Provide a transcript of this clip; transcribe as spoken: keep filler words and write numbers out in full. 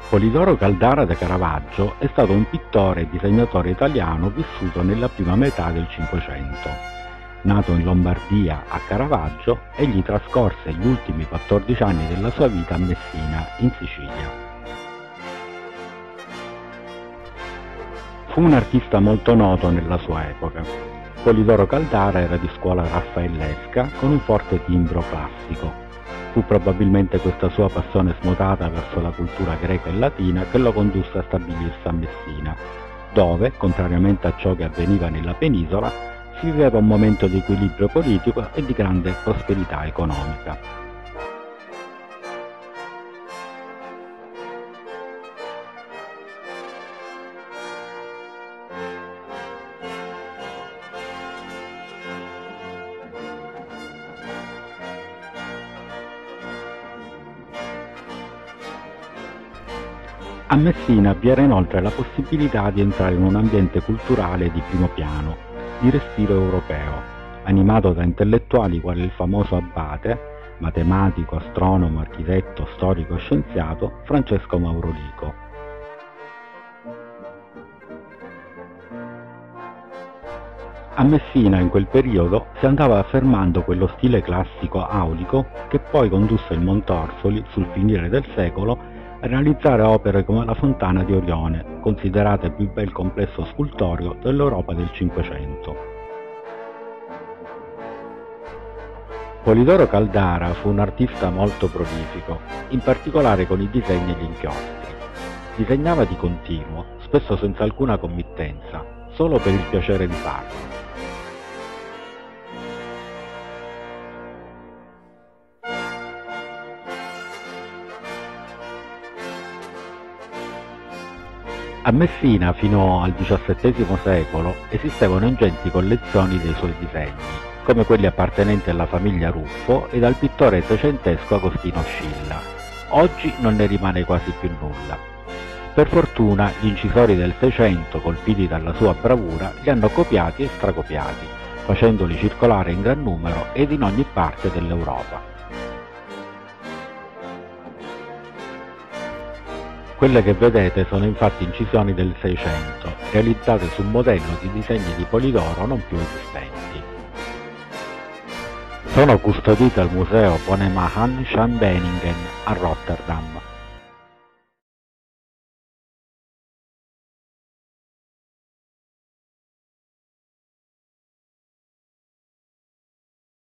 Polidoro Caldara da Caravaggio è stato un pittore e disegnatore italiano vissuto nella prima metà del Cinquecento. Nato in Lombardia a Caravaggio, egli trascorse gli ultimi quattordici anni della sua vita a Messina, in Sicilia. Fu un artista molto noto nella sua epoca. Polidoro Caldara era di scuola raffaellesca con un forte timbro classico. Fu probabilmente questa sua passione smodata verso la cultura greca e latina che lo condusse a stabilirsi a Messina, dove, contrariamente a ciò che avveniva nella penisola, si viveva un momento di equilibrio politico e di grande prosperità economica. A Messina vi era inoltre la possibilità di entrare in un ambiente culturale di primo piano, di respiro europeo, animato da intellettuali quali il famoso abate, matematico, astronomo, architetto, storico e scienziato Francesco Maurolico. A Messina in quel periodo si andava affermando quello stile classico aulico che poi condusse il Montorsoli, sul finire del secolo, a realizzare opere come la Fontana di Orione, considerata il più bel complesso scultoreo dell'Europa del Cinquecento. Polidoro Caldara fu un artista molto prolifico, in particolare con i disegni e gli inchiostri. Disegnava di continuo, spesso senza alcuna committenza, solo per il piacere di farlo. A Messina, fino al diciassettesimo secolo, esistevano ingenti collezioni dei suoi disegni, come quelli appartenenti alla famiglia Ruffo ed al pittore seicentesco Agostino Scilla. Oggi non ne rimane quasi più nulla. Per fortuna, gli incisori del Seicento, colpiti dalla sua bravura, li hanno copiati e stracopiati, facendoli circolare in gran numero ed in ogni parte dell'Europa. Quelle che vedete sono infatti incisioni del Seicento, realizzate su un modello di disegni di Polidoro non più esistenti. Sono custodite al museo Bonemahan Schamberingen a Rotterdam.